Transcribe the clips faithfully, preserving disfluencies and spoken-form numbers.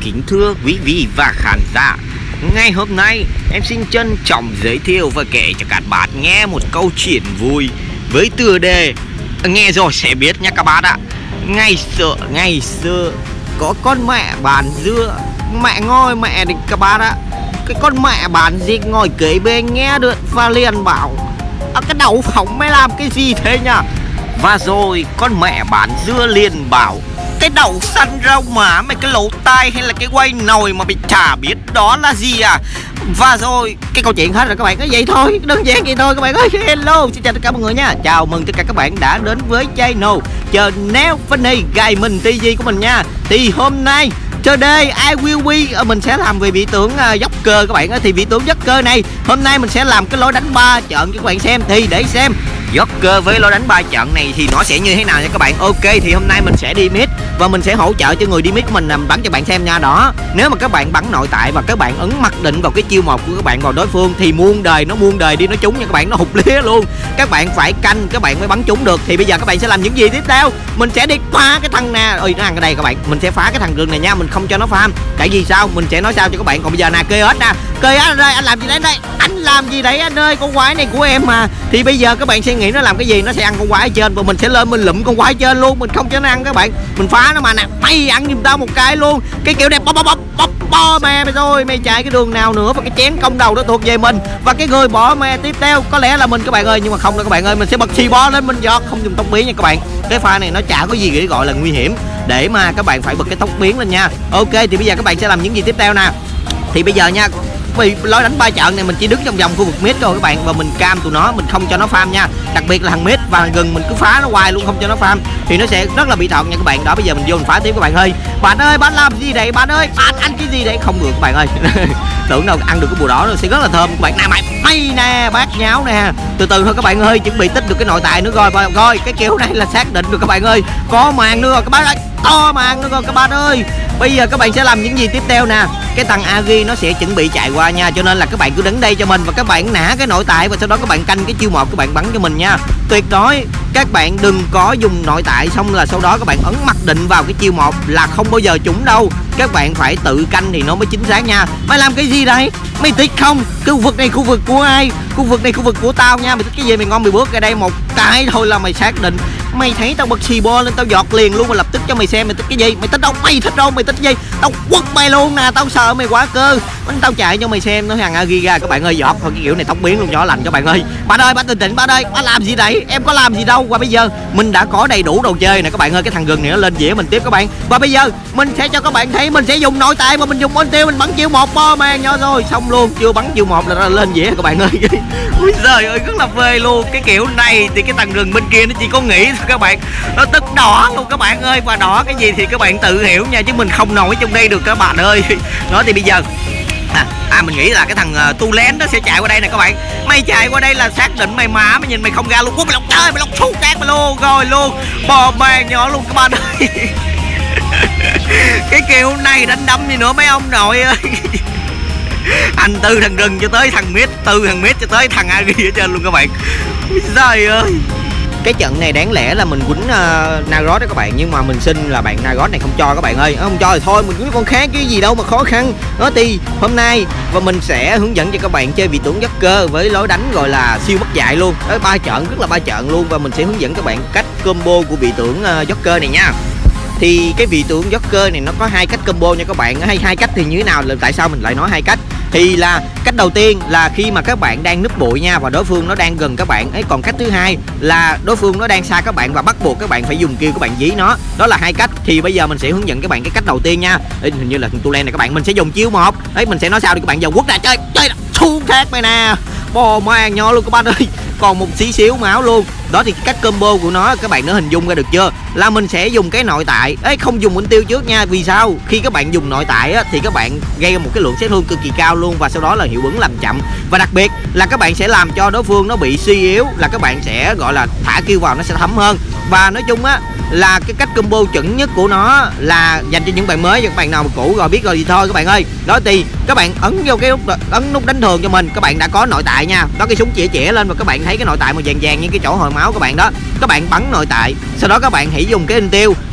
Kính thưa quý vị và khán giả, ngày hôm nay em xin trân trọng giới thiệu và kể cho các bạn nghe một câu chuyện vui với tựa đề nghe rồi sẽ biết nha các bạn ạ. Ngày xưa ngày xưa có con mẹ bán dưa, mẹ ngồi mẹ đi các bạn ạ. Cái con mẹ bán gì ngồi kế bên nghe được và liền bảo à, cái đậu phộng mày làm cái gì thế nhá. Và rồi con mẹ bán dưa liền bảo cái đậu xanh rau má mày, cái lỗ tai hay là cái quay nồi mà mày chả biết đó là gì à. Và rồi cái câu chuyện hết rồi các bạn, có vậy thôi, đơn giản vậy thôi các bạn ơi. Hello, xin chào tất cả mọi người nha. Chào mừng tất cả các bạn đã đến với channel Channel Funny Gaming ti vi của mình nha. Thì hôm nay today I will be mình sẽ làm về vị tướng uh, Joker các bạn ơi. Thì vị tướng Joker này hôm nay mình sẽ làm cái lối đánh ba trận cho các bạn xem. Thì để xem Joker với lối đánh ba trận này thì nó sẽ như thế nào nha các bạn. Ok, thì hôm nay mình sẽ đi mid và mình sẽ hỗ trợ cho người đi mid của mình làm bắn cho bạn xem nha. Đó, nếu mà các bạn bắn nội tại và các bạn ấn mặc định vào cái chiêu một của các bạn vào đối phương thì muôn đời nó muôn đời đi nó trúng nha các bạn, nó hụt lía luôn. Các bạn phải canh các bạn mới bắn trúng được. Thì bây giờ các bạn sẽ làm những gì tiếp theo? Mình sẽ đi phá cái thằng nè, ơi nó ăn ở đây các bạn. Mình sẽ phá cái thằng rừng này nha, mình không cho nó farm. Tại vì sao? Mình sẽ nói sao cho các bạn. Còn bây giờ nè, kê ếch nè, kê ếch đây, anh làm gì đấy đây? Anh làm gì đấy anh ơi, con quái này của em mà. Thì bây giờ các bạn sẽ nghĩ nó làm cái gì? Nó sẽ ăn con quái ở trên và mình sẽ lên mình lụm con quái trên luôn, mình không cho nó ăn các bạn. Mình phá nó mà nè, mày ăn giùm tao một cái luôn. Cái kiểu đẹp bóp bóp bóp bóp bo mẹ mày rồi, mày chạy cái đường nào nữa và cái chén công đầu đó thuộc về mình. Và cái người bỏ mẹ tiếp theo có lẽ là mình các bạn ơi, nhưng mà không đâu các bạn ơi, mình sẽ bật xì bo lên mình giọt, không dùng tốc biến nha các bạn. Cái pha này nó chả có gì để gọi là nguy hiểm để mà các bạn phải bật cái tốc biến lên nha. Ok, thì bây giờ các bạn sẽ làm những gì tiếp theo nè. Thì bây giờ nha, vì lối đánh ba trận này mình chỉ đứng trong vòng khu vực mid thôi các bạn, và mình cam tụi nó, mình không cho nó farm nha. Đặc biệt là thằng mid và thằng gừng mình cứ phá nó hoài luôn, không cho nó farm thì nó sẽ rất là bị thọt nha các bạn. Đó, bây giờ mình vô mình phá tiếp các bạn ơi. Bạn ơi, bạn làm gì đấy bạn ơi, bạn ăn cái gì đấy không được các bạn ơi. Tưởng đâu ăn được cái bùa đỏ nó sẽ rất là thơm các bạn. Nè mày mày nè, bát nháo nè, từ từ thôi các bạn ơi, chuẩn bị tích được cái nội tại nữa rồi. Rồi cái kiểu này là xác định được các bạn ơi, có màn nữa rồi các bạn ơi, to màn nữa rồi các bạn ơi. Bây giờ các bạn sẽ làm những gì tiếp theo nè. Cái thằng Agi nó sẽ chuẩn bị chạy qua nha, cho nên là các bạn cứ đứng đây cho mình và các bạn nã cái nội tại và sau đó các bạn canh cái chiêu một các bạn bắn cho mình nha. Tuyệt đối các bạn đừng có dùng nội tại xong là sau đó các bạn ấn mặc định vào cái chiêu một là không bao giờ trúng đâu. Các bạn phải tự canh thì nó mới chính xác nha. Mày làm cái gì đây? Mày thích không? Cái khu vực này khu vực của ai? Khu vực này khu vực của tao nha. Mày thích cái gì mày ngon mày bước ra đây một cái thôi là mày xác định. Mày thấy tao bật xì bo lên tao giọt liền luôn và lập tức cho mày xem mày thích cái gì. Mày thích đâu? Mày thích đâu? Mày thích cái gì? Tao quất mày luôn nè, tao sợ mày quá cơ. Tao chạy cho mày xem nó thằng Agi ra các bạn ơi, giọt thôi cái kiểu này tóc biến luôn cho lành các bạn ơi. Bạn ơi, bạn bình tĩnh bạn ơi, bạn làm gì đấy? Em có làm gì đâu. Và bây giờ mình đã có đầy đủ đồ chơi nè các bạn ơi, cái thằng gừng này nó lên dĩa mình tiếp các bạn. Và bây giờ mình sẽ cho các bạn thấy mình sẽ dùng nội tại và mình dùng ôn tiêu mình bắn chiêu một bo màn nhau rồi xong luôn, chưa bắn chiêu một là nó lên dĩa các bạn ơi. Ui giời ơi rất là phê luôn. Cái kiểu này thì cái thằng rừng bên kia nó chỉ có nghĩ thôi các bạn, nó tức đỏ luôn các bạn ơi. Và đỏ cái gì thì các bạn tự hiểu nha, chứ mình không nổi trong đây được các bạn ơi. Đó thì bây giờ À, à mình nghĩ là cái thằng uh, tu lén nó sẽ chạy qua đây nè các bạn. Mày chạy qua đây là xác định mày má, mày nhìn mày không ra luôn. Ủa, mày lọc chơi, mày lọc sút cát mày luôn. Rồi luôn, bò màn nhỏ luôn các bạn ơi. Cái kiểu này đánh đấm gì nữa mấy ông nội ơi. Anh từ thằng rừng cho tới thằng mid, từ thằng mid cho tới thằng Agi ở trên luôn các bạn. Trời ơi. Cái trận này đáng lẽ là mình quýnh uh, Narod đó các bạn, nhưng mà mình xin là bạn Narod này không cho các bạn ơi. Không cho thì thôi mình quýnh con khác cái gì đâu mà khó khăn. Đó thì hôm nay và mình sẽ hướng dẫn cho các bạn chơi vị tướng Joker với lối đánh gọi là siêu mất dạy luôn. Đó, ba trận rất là ba trận luôn, và mình sẽ hướng dẫn các bạn cách combo của vị tướng uh, Joker này nha. Thì cái vị tướng Joker này nó có hai cách combo nha các bạn. Hay hai cách thì như thế nào, là tại sao mình lại nói hai cách? Thì là cách đầu tiên là khi mà các bạn đang núp bụi nha và đối phương nó đang gần các bạn ấy, còn cách thứ hai là đối phương nó đang xa các bạn và bắt buộc các bạn phải dùng kill các bạn dí nó. Đó là hai cách. Thì bây giờ mình sẽ hướng dẫn các bạn cái cách đầu tiên nha. Ê, hình như là thằng tu len này các bạn, mình sẽ dùng chiêu một đấy, mình sẽ nói sao đi các bạn. Giờ quất ra chơi chơi xuống thác mày nè, bò màn nho luôn các bạn ơi, còn một xí xíu máu luôn. Đó thì cái cách combo của nó các bạn đã hình dung ra được chưa, là mình sẽ dùng cái nội tại ấy, không dùng mục tiêu trước nha. Vì sao? Khi các bạn dùng nội tại á, thì các bạn gây một cái lượng sát thương cực kỳ cao luôn, và sau đó là hiệu ứng làm chậm, và đặc biệt là các bạn sẽ làm cho đối phương nó bị suy yếu, là các bạn sẽ gọi là thả kill vào nó sẽ thấm hơn. Và nói chung á là cái cách combo chuẩn nhất của nó là dành cho những bạn mới, những bạn nào mà cũ rồi biết rồi thì thôi các bạn ơi. Đó thì các bạn ấn vô cái nút ấn nút đánh thường cho mình, các bạn đã có nội tại nha. Đó, cái súng chĩa chĩa lên và các bạn thấy cái nội tại màu vàng vàng như cái chỗ hồi máu các bạn đó, các bạn bắn nội tại, sau đó các bạn hãy dùng cái in tiêu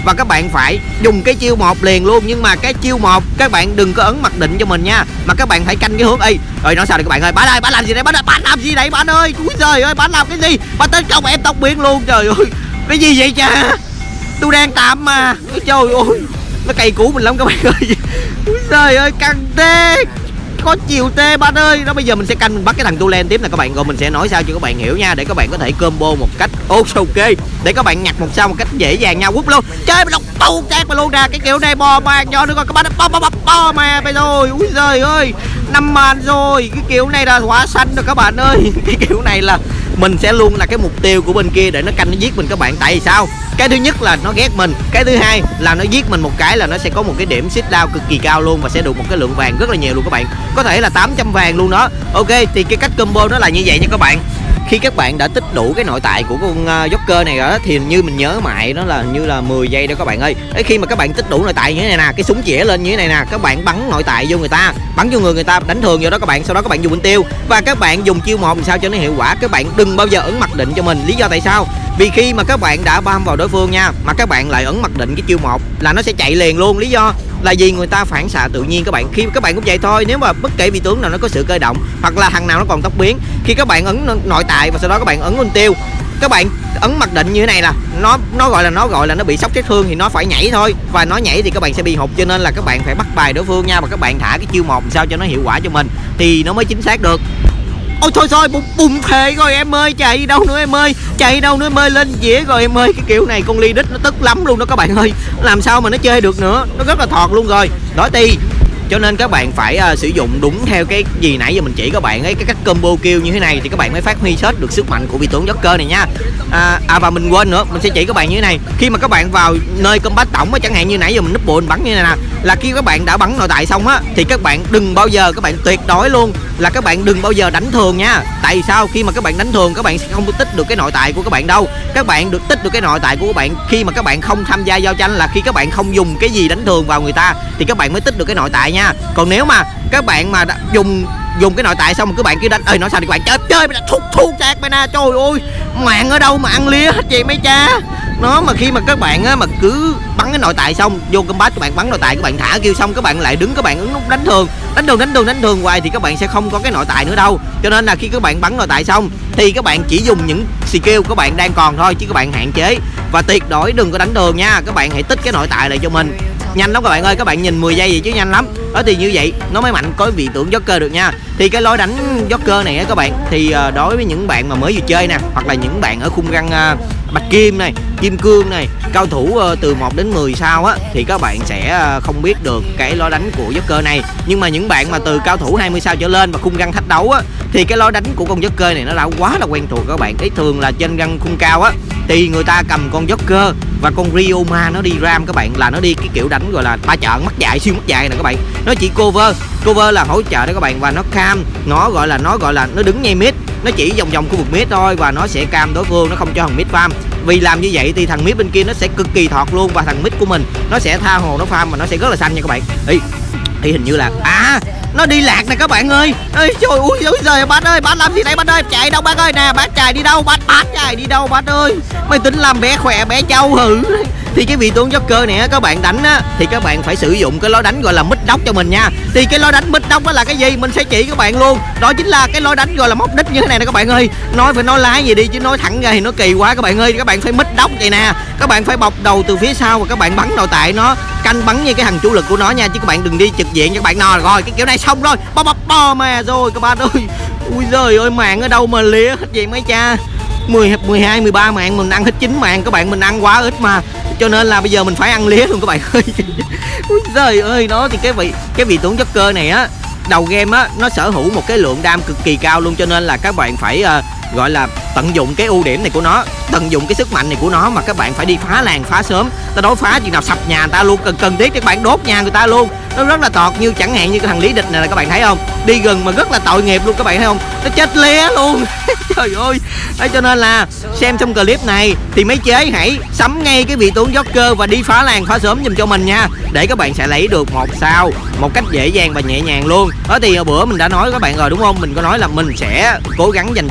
và các bạn phải dùng cái chiêu một liền luôn. Nhưng mà cái chiêu một các bạn đừng có ấn mặc định cho mình nha, mà các bạn phải canh cái hướng. Y rồi nói sao đây các bạn ơi, bạn ơi bạn làm gì đấy, bạn ơi, bạn làm gì đấy bạn ơi, úi giời ơi, bạn làm cái gì, bạn tấn công em tóc biến luôn, trời ơi cái gì vậy cha, tôi đang tạm mà, trời ơi nó cày cũ mình lắm các bạn ơi. Úi giời ơi căng tê, có chiều tê bạn ơi. Đó bây giờ mình sẽ canh mình bắt cái thằng Tulen tiếp nè các bạn, rồi mình sẽ nói sao cho các bạn hiểu nha, để các bạn có thể combo một cách ok, để các bạn nhặt một sao một cách dễ dàng nhau. Quất luôn, chơi mình tu chát mà luôn ra cái kiểu này, bò mang cho nữa coi các bạn, bo bo bo bo mà bây rồi, úi giời ơi năm màn rồi, cái kiểu này là hóa xanh rồi các bạn ơi. Cái kiểu này là mình sẽ luôn là cái mục tiêu của bên kia để nó canh nó giết mình các bạn. Tại vì sao? Cái thứ nhất là nó ghét mình, cái thứ hai là nó giết mình một cái là nó sẽ có một cái điểm sit down cực kỳ cao luôn, và sẽ được một cái lượng vàng rất là nhiều luôn các bạn, có thể là tám trăm vàng luôn đó. Ok, thì cái cách combo nó là như vậy nha các bạn. Khi các bạn đã tích đủ cái nội tại của con uh, Joker này rồi đó, thì như mình nhớ mãi nó là như là mười giây đó các bạn ơi. Đấy, khi mà các bạn tích đủ nội tại như thế này nè, cái súng chĩa lên như thế này nè, các bạn bắn nội tại vô người ta, bắn vô người người ta, đánh thường vô đó các bạn, sau đó các bạn dùng bên tiêu và các bạn dùng chiêu một làm sao cho nó hiệu quả. Các bạn đừng bao giờ ấn mặc định cho mình. Lý do tại sao? Vì khi mà các bạn đã bam vào đối phương nha, mà các bạn lại ấn mặc định cái chiêu một là nó sẽ chạy liền luôn. Lý do là vì người ta phản xạ tự nhiên các bạn. Khi các bạn cũng vậy thôi, nếu mà bất kể vị tướng nào nó có sự cơ động hoặc là thằng nào nó còn tốc biến, khi các bạn ấn nội tại và sau đó các bạn ấn bên tiêu, các bạn ấn mặc định như thế này là nó nó gọi là nó gọi là nó bị sốc chết thương thì nó phải nhảy thôi, và nó nhảy thì các bạn sẽ bị hụt, cho nên là các bạn phải bắt bài đối phương nha, và các bạn thả cái chiêu một sao cho nó hiệu quả cho mình thì nó mới chính xác được. Ôi thôi thôi bùng bùng thề rồi em ơi, chạy đâu nữa em ơi, chạy đâu nữa em ơi, lên dĩa rồi em ơi. Cái kiểu này con ly đít nó tức lắm luôn đó các bạn ơi, làm sao mà nó chơi được nữa, nó rất là thọt luôn rồi đó. Thì cho nên các bạn phải uh, sử dụng đúng theo cái gì nãy giờ mình chỉ các bạn ấy, cái cách combo kill như thế này thì các bạn mới phát huy hết được sức mạnh của vị tướng Joker này nha. À, à và mình quên nữa, mình sẽ chỉ các bạn như thế này. Khi mà các bạn vào nơi combat tổng á, chẳng hạn như nãy giờ mình núp bộ mình bắn như này nè, là khi các bạn đã bắn nội tại xong á thì các bạn đừng bao giờ, các bạn tuyệt đối luôn là các bạn đừng bao giờ đánh thường nha. Tại vì sao? Khi mà các bạn đánh thường các bạn sẽ không tích được cái nội tại của các bạn đâu. Các bạn được tích được cái nội tại của các bạn khi mà các bạn không tham gia giao tranh, là khi các bạn không dùng cái gì đánh thường vào người ta thì các bạn mới tích được cái nội tại nha. Còn nếu mà các bạn mà dùng dùng cái nội tại xong mà các bạn cứ đánh ơi nói sao thì các bạn chơi chơi mày thúc thu chạc mày nè, trời ơi mạng ở đâu mà ăn lia hết vậy mấy cha. Nó mà khi mà các bạn á, mà cứ bắn cái nội tại xong vô combat các bạn bắn nội tại, các bạn thả kêu xong các bạn lại đứng các bạn ứng nút đánh thường đánh thường đánh thường đánh thường hoài thì các bạn sẽ không có cái nội tại nữa đâu. Cho nên là khi các bạn bắn nội tại xong thì các bạn chỉ dùng những skill các bạn đang còn thôi, chứ các bạn hạn chế và tuyệt đối đừng có đánh thường nha. Các bạn hãy tích cái nội tại lại cho mình, nhanh lắm các bạn ơi. Các bạn nhìn mười giây gì chứ nhanh lắm đó, thì như vậy nó mới mạnh có vị tướng Joker được nha. Thì cái lối đánh Joker này á các bạn, thì đối với những bạn mà mới vừa chơi nè, hoặc là những bạn ở khung răng uh, bạch kim này, kim cương này, cao thủ uh, từ một đến mười sao á, thì các bạn sẽ uh, không biết được cái lối đánh của Joker này. Nhưng mà những bạn mà từ cao thủ hai mươi sao trở lên và khung răng thách đấu á, thì cái lối đánh của con Joker này nó đã quá là quen thuộc các bạn. Cái thường là trên răng khung cao á thì người ta cầm con Joker và con Ryoma nó đi ram các bạn, là nó đi cái kiểu đánh gọi là ba chọn mắt dài xuyên mắt dài nè các bạn. Nó chỉ cover cover là hỗ trợ đó các bạn, và nó cam, nó gọi là nó gọi là nó đứng ngay mid, nó chỉ vòng vòng khu vực mid thôi, và nó sẽ cam đối phương, nó không cho thằng mid farm. Vì làm như vậy thì thằng mid bên kia nó sẽ cực kỳ thọt luôn, và thằng mid của mình nó sẽ tha hồ nó farm mà nó sẽ rất là xanh nha các bạn. Ý, ý hình như là à nó đi lạc nè các bạn ơi. Ê, trời ui ôi giời, bác ơi bác làm gì đây bác ơi, chạy đâu bác ơi nè, bác chạy đi đâu bác, bác chạy đi đâu bác ơi, mày tính làm bé khỏe bé trâu hử. Thì cái vị tướng Joker này á, các bạn đánh á thì các bạn phải sử dụng cái lối đánh gọi là mid đốc cho mình nha. Thì cái lối đánh mid đốc đó là cái gì mình sẽ chỉ các bạn luôn, đó chính là cái lối đánh gọi là móc đích như thế này nè các bạn ơi. Nói phải nói lái gì đi chứ nói thẳng ra thì nó kỳ quá các bạn ơi. Các bạn phải mid đốc vậy nè, các bạn phải bọc đầu từ phía sau và các bạn bắn nội tại nó, canh bắn như cái thằng chủ lực của nó nha, chứ các bạn đừng đi trực diện cho các bạn. No rồi cái kiểu này xong rồi, bo bo bo mà rồi các bạn ơi. Ui giời ơi mạng ở đâu mà lía hết vậy mấy cha. Mười, mười hai, mười ba mạng mình ăn hết chín mạng các bạn, mình ăn quá ít mà, cho nên là bây giờ mình phải ăn lía luôn các bạn ơi. Ui giời ơi, đó thì cái vị cái vị tướng Joker này á, đầu game á nó sở hữu một cái lượng đam cực kỳ cao luôn, cho nên là các bạn phải uh, gọi là tận dụng cái ưu điểm này của nó, tận dụng cái sức mạnh này của nó, mà các bạn phải đi phá làng phá sớm. Ta đối phá chừng nào sập nhà người ta luôn, cần cần thiết các bạn đốt nhà người ta luôn, nó rất là tọt. Như chẳng hạn như cái thằng Lý Địch này là các bạn thấy không, đi gần mà rất là tội nghiệp luôn các bạn thấy không, nó chết lé luôn. Trời ơi. Đấy, cho nên là xem xong clip này thì mấy chế hãy sắm ngay cái vị tướng Joker và đi phá làng phá sớm giùm cho mình nha, để các bạn sẽ lấy được một sao một cách dễ dàng và nhẹ nhàng luôn. Đó thì bữa mình đã nói các bạn rồi đúng không, mình có nói là mình sẽ cố gắng dành chút thời gian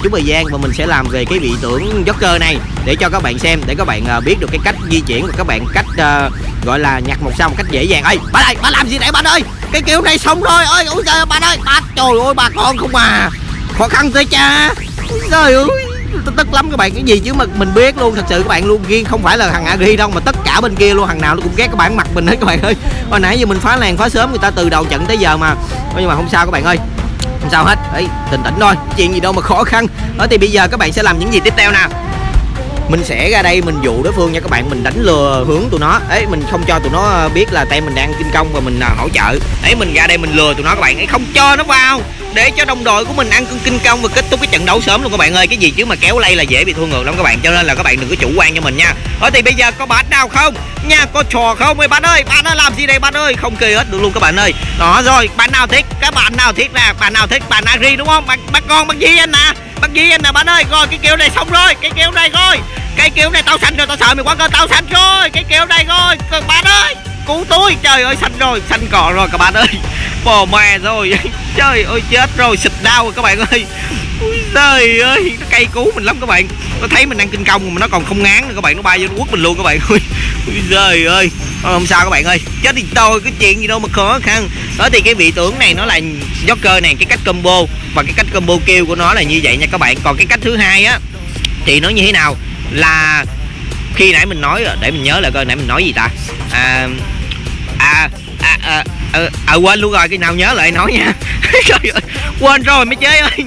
và mình sẽ làm về cái vị tưởng Joker này để cho các bạn xem, để các bạn uh, biết được cái cách di chuyển và các bạn cách uh, gọi là nhặt một sao một cách dễ dàng. Ơi bạn ơi, bạn làm gì đấy bạn ơi, cái kiểu này xong rồi. Ơi ôi trời bạn ơi, bạn trời ơi bà con không à, khó khăn tới cha. Trời ơi tức lắm các bạn, cái gì chứ mà mình biết luôn, thật sự các bạn luôn, riêng không phải là thằng Agri đâu mà tất cả bên kia luôn, thằng nào nó cũng ghét các bạn mặt mình hết các bạn ơi. Hồi nãy giờ mình phá làng phá sớm người ta từ đầu trận tới giờ mà, nhưng mà không sao các bạn ơi, không sao hết. Ấy bình tĩnh thôi, chuyện gì đâu mà khó khăn. Ở thì bây giờ các bạn sẽ làm những gì tiếp theo nào? Mình sẽ ra đây mình dụ đối phương nha các bạn, mình đánh lừa hướng tụi nó ấy, mình không cho tụi nó biết là tem mình đang kinh công và mình hỗ trợ ấy, mình ra đây mình lừa tụi nó các bạn ấy, không cho nó vào để cho đồng đội của mình ăn cưng kinh công và kết thúc cái trận đấu sớm luôn các bạn ơi. Cái gì chứ mà kéo lay là dễ bị thua ngược lắm các bạn, cho nên là các bạn đừng có chủ quan cho mình nha. Ở thì bây giờ có bạn nào không nha, có trò không ơi bạn ơi, bạn ơi làm gì đây bạn ơi, không kì hết được luôn các bạn ơi. Đó rồi, bạn nào thích, các bạn nào thích là bạn nào thích bạn Agri đúng không, bạn bắt con bắt gì anh nè, bắt gì anh nè bạn ơi. Rồi cái kiểu này xong rồi, cái kiểu này rồi, cái kiểu này tao xanh rồi, tao sợ mày quá cơ, tao xanh rồi, cái kiểu này rồi các bạn ơi, cứu tôi. Trời ơi xanh rồi, xanh cỏ rồi các bạn ơi, bò mè rồi. Trời ơi chết rồi, xịt đau rồi các bạn ơi. Ui trời ơi, nó cay cú mình lắm các bạn, nó thấy mình đang kinh công mà nó còn không ngán nữa các bạn, nó bay vô nó quất mình luôn các bạn ơi. Ui trời ơi, không sao các bạn ơi, chết thì tôi cái chuyện gì đâu mà khó khăn. Đó thì cái vị tướng này nó là Joker này, cái cách combo và cái cách combo kill của nó là như vậy nha các bạn. Còn cái cách thứ hai á thì nó như thế nào là khi nãy mình nói, để mình nhớ lại coi nãy mình nói gì ta. À à à, à, à, à quên luôn rồi, cái nào nhớ lại nói nha. Trời ơi quên rồi mấy chế ơi.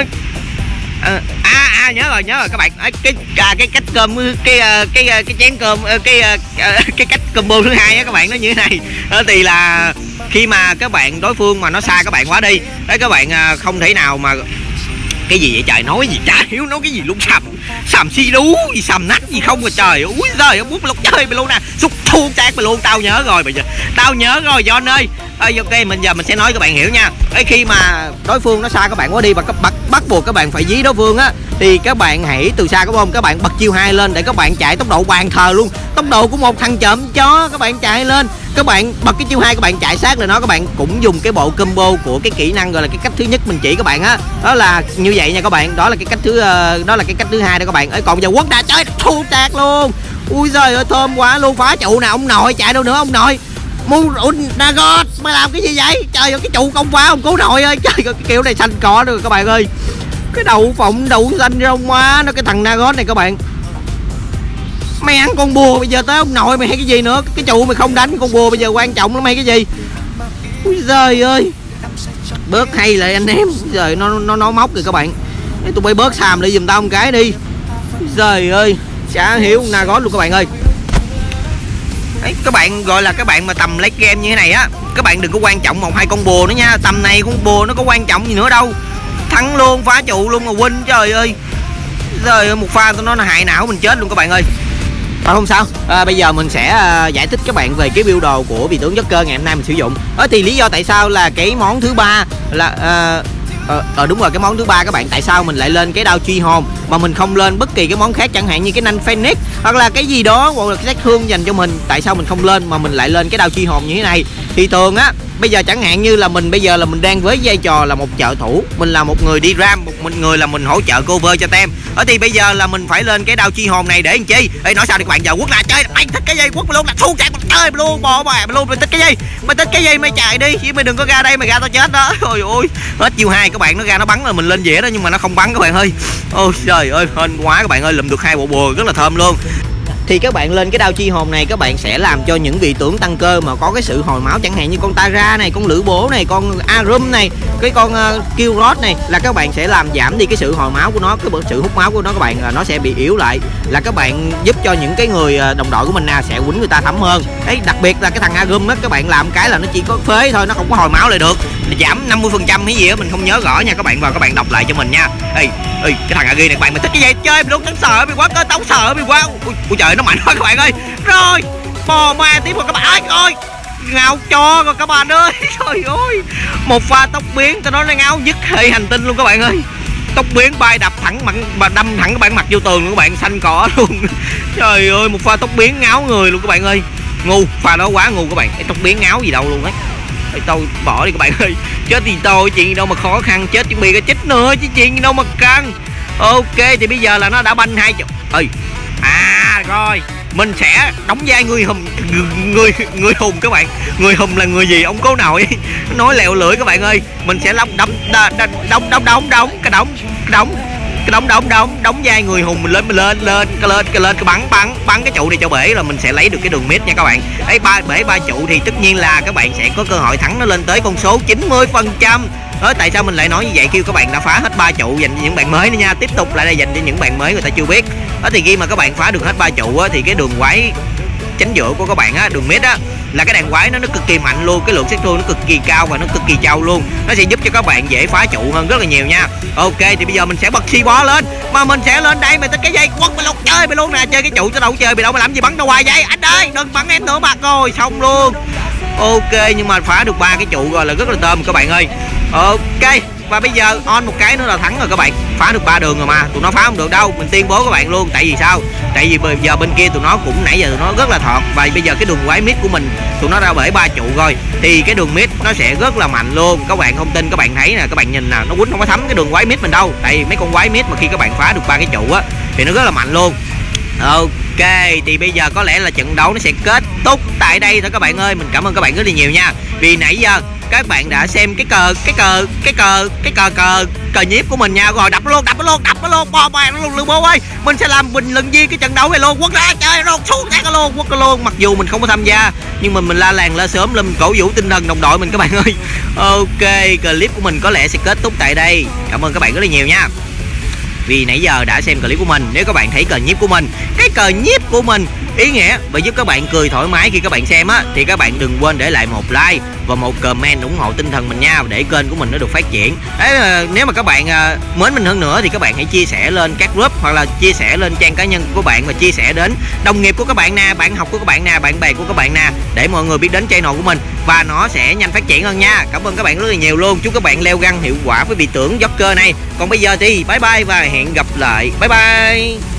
À, à à nhớ rồi nhớ rồi các bạn, cái à, cái cách cơm cái cái cái, cái chén cơm cái cái cách combo thứ hai á các bạn, nó như thế này. Đó thì là khi mà các bạn đối phương mà nó xa các bạn quá đi đấy, các bạn không thể nào mà cái gì vậy trời, nói gì chả hiểu, nói cái gì luôn, sầm sầm si đú gì sầm nách gì không rồi trời. Úi giời bút lục chơi mày luôn nè, xúc thu chát mày luôn. Tao nhớ rồi bây giờ, tao nhớ rồi John ơi. À, ok mình giờ mình sẽ nói các bạn hiểu nha. Cái khi mà đối phương nó xa các bạn quá đi và các bắt bắt buộc các bạn phải dí đối phương á, thì các bạn hãy từ xa các bom, các bạn bật chiêu hai lên để các bạn chạy tốc độ bàn thờ luôn, tốc độ của một thằng trộm chó. Các bạn chạy lên, các bạn bật cái chiêu hai, các bạn chạy sát là nó, các bạn cũng dùng cái bộ combo của cái kỹ năng gọi là cái cách thứ nhất mình chỉ các bạn á, đó là như vậy nha các bạn. Đó là cái cách thứ uh, đó là cái cách thứ hai đó các bạn. Ấy còn giờ quất đã chơi thu chạc luôn. Ui giời ơi thơm quá luôn, phá trụ nè ông nội, chạy đâu nữa ông nội. Munagot mày làm cái gì vậy trời ơi, cái trụ công phá ông cứu nội ơi. Trời ơi cái kiểu này xanh cỏ rồi các bạn ơi, cái đậu phộng đậu xanh rong quá nó, cái thằng Nagot này các bạn, mày ăn con bùa bây giờ tới ông nội mày hay cái gì nữa, cái trụ mày không đánh con bùa bây giờ quan trọng lắm hay cái gì. Ui giời ơi bớt hay lại anh em, giờ nó nó nó móc rồi các bạn, tụi bay bớt xàm lại giùm tao một cái đi. Trời ơi chả hiểu Nagot luôn các bạn ơi. Đấy, các bạn gọi là các bạn mà tầm lấy game như thế này á, các bạn đừng có quan trọng một hai con bùa nữa nha, tầm này con bùa nó có quan trọng gì nữa đâu, thắng luôn phá trụ luôn mà win. Trời ơi rồi một pha tụi nó là hại não mình chết luôn các bạn ơi. À, không sao, à, bây giờ mình sẽ à, giải thích các bạn về cái build đồ của vị tướng Joker ngày hôm nay mình sử dụng. Đó thì lý do tại sao là cái món thứ ba là à, Ờ, ờ đúng rồi, cái món thứ ba các bạn, tại sao mình lại lên cái đao truy hồn mà mình không lên bất kỳ cái món khác, chẳng hạn như cái nanh Phoenix hoặc là cái gì đó hoặc là cái sát thương dành cho mình, tại sao mình không lên mà mình lại lên cái đao truy hồn như thế này? Thì thường á, bây giờ chẳng hạn như là mình bây giờ là mình đang với vai trò là một trợ thủ, mình là một người đi ram, một mình người là mình hỗ trợ cover cho tem. Ở thì bây giờ là mình phải lên cái đao truy hồn này để làm chi? Ê nói sao đi các bạn, giờ quất là chơi mày thích cái gì quất luôn là thu chặt mặt chơi luôn, bò mày luôn, mày thích cái gì mày thích cái gì mày chạy đi chứ mày đừng có ra đây mày ra tao chết đó. Ôi ôi hết chiêu hai các bạn, nó ra nó bắn là mình lên dễ đó nhưng mà nó không bắn các bạn ơi. Ôi trời ơi hên quá các bạn ơi, lụm được hai bộ bùa rất là thơm luôn. Thì các bạn lên cái đao chi hồn này các bạn sẽ làm cho những vị tướng tăng cơ mà có cái sự hồi máu, chẳng hạn như con Tara này, con Lữ Bố này, con Arum này, cái con uh, Killrod này, là các bạn sẽ làm giảm đi cái sự hồi máu của nó, cái sự hút máu của nó các bạn, là nó sẽ bị yếu lại, là các bạn giúp cho những cái người đồng đội của mình à, sẽ quýnh người ta thấm hơn. Đấy, đặc biệt là cái thằng Arum á, các bạn làm cái là nó chỉ có phế thôi, nó không có hồi máu lại được, giảm năm mươi phần trăm hay gì á mình không nhớ rõ nha các bạn, vào các bạn đọc lại cho mình nha. Ê, ê cái thằng Agi này các bạn, mình thích cái gì chơi mình luôn, tao sợ mày quá cơ, tao sợ mày quá. Ui, ui trời nó mạnh quá các bạn ơi. Rồi bò ma tiếp rồi các bạn ơi, ơi ngáo cho rồi các bạn ơi. Trời ơi một pha tốc biến tao nói nó ngáo nhất hệ hành tinh luôn các bạn ơi, tốc biến bay đập thẳng mặt, đâm thẳng các bạn mặt vô tường luôn các bạn, xanh cỏ luôn. Trời ơi một pha tốc biến ngáo người luôn các bạn ơi, ngu, pha đó quá ngu các bạn, cái tốc biến ngáo gì đâu luôn ấy. Tôi bỏ đi các bạn ơi, chết thì tôi chuyện gì đâu mà khó khăn, chết chuẩn bị cái chết nữa chứ chuyện gì đâu mà căng. Ok, thì bây giờ là nó đã banh hai chục ơi. À rồi, mình sẽ đóng vai người hùng, người người hùng các bạn. Người hùng là người gì ông cố nội nói lẹo lưỡi các bạn ơi. Mình sẽ đóng đóng đóng đóng đóng đóng đóng cái đóng đóng cái đóng đóng đóng đóng vai người hùng. Mình lên mình lên lên cái lên cái lên cái bắn bắn bắn cái trụ này cho bể là mình sẽ lấy được cái đường mid nha các bạn. Ấy ba bể ba trụ thì tất nhiên là các bạn sẽ có cơ hội thắng nó lên tới con số chín mươi phần trăm. Đó, tại sao mình lại nói như vậy? Kêu các bạn đã phá hết ba trụ dành cho những bạn mới nữa nha. Tiếp tục lại là dành cho những bạn mới người ta chưa biết. Đó, thì khi mà các bạn phá được hết ba trụ á, thì cái đường quái chánh giữa của các bạn á, đường mid á, là cái đàn quái nó nó cực kỳ mạnh luôn, cái lượng sát thương nó cực kỳ cao và nó cực kỳ trâu luôn. Nó sẽ giúp cho các bạn dễ phá trụ hơn rất là nhiều nha. Ok, thì bây giờ mình sẽ bật si bó lên, mà mình sẽ lên đây mày tới cái dây quất mày luôn, chơi mày luôn nè, chơi cái trụ cho đâu chơi mày đâu, mày làm gì bắn đâu hoài vậy anh ơi, đừng bắn em nữa mà coi xong luôn. Ok, nhưng mà phá được ba cái trụ rồi là rất là tôm các bạn ơi. Ok, và bây giờ on một cái nữa là thắng rồi các bạn. Phá được ba đường rồi mà tụi nó phá không được đâu, mình tuyên bố các bạn luôn. Tại vì sao? Tại vì bây giờ bên kia tụi nó cũng nãy giờ tụi nó rất là thọt, và bây giờ cái đường quái mid của mình tụi nó ra bể ba trụ rồi, thì cái đường mid nó sẽ rất là mạnh luôn. Các bạn không tin các bạn thấy nè, các bạn nhìn nè, nó quýnh không có thấm cái đường quái mid mình đâu. Tại vì mấy con quái mid mà khi các bạn phá được ba cái trụ á thì nó rất là mạnh luôn. Ok, thì bây giờ có lẽ là trận đấu nó sẽ kết thúc tại đây thôi các bạn ơi. Mình cảm ơn các bạn rất là nhiều nha, vì nãy giờ các bạn đã xem cái cờ cái cờ cái cờ cái cờ cờ cờ nhiếp của mình nha. Rồi đập nó luôn, đập nó luôn, đập nó luôn, bo bo nó luôn, lương bố ơi, mình sẽ làm bình luận viên cái trận đấu này luôn. Quất ra chơi luôn, xuống ra luôn, quất ra luôn. Mặc dù mình không có tham gia nhưng mà mình la làng la sớm lên, mình cổ vũ tinh thần đồng đội mình các bạn ơi. Ok, clip của mình có lẽ sẽ kết thúc tại đây. Cảm ơn các bạn rất là nhiều nha, vì nãy giờ đã xem clip của mình. Nếu các bạn thấy cờ nhiếp của mình, cái cờ nhiếp của mình ý nghĩa và giúp các bạn cười thoải mái khi các bạn xem á, thì các bạn đừng quên để lại một like và một comment ủng hộ tinh thần mình nha, để kênh của mình nó được phát triển. Đấy, nếu mà các bạn mến mình hơn nữa thì các bạn hãy chia sẻ lên các group hoặc là chia sẻ lên trang cá nhân của bạn, và chia sẻ đến đồng nghiệp của các bạn nè, bạn học của các bạn nè, bạn bè của các bạn nè, để mọi người biết đến channel của mình và nó sẽ nhanh phát triển hơn nha. Cảm ơn các bạn rất là nhiều luôn. Chúc các bạn leo găng hiệu quả với vị tưởng Joker này. Còn bây giờ thì bye bye và hẹn gặp lại. Bye bye.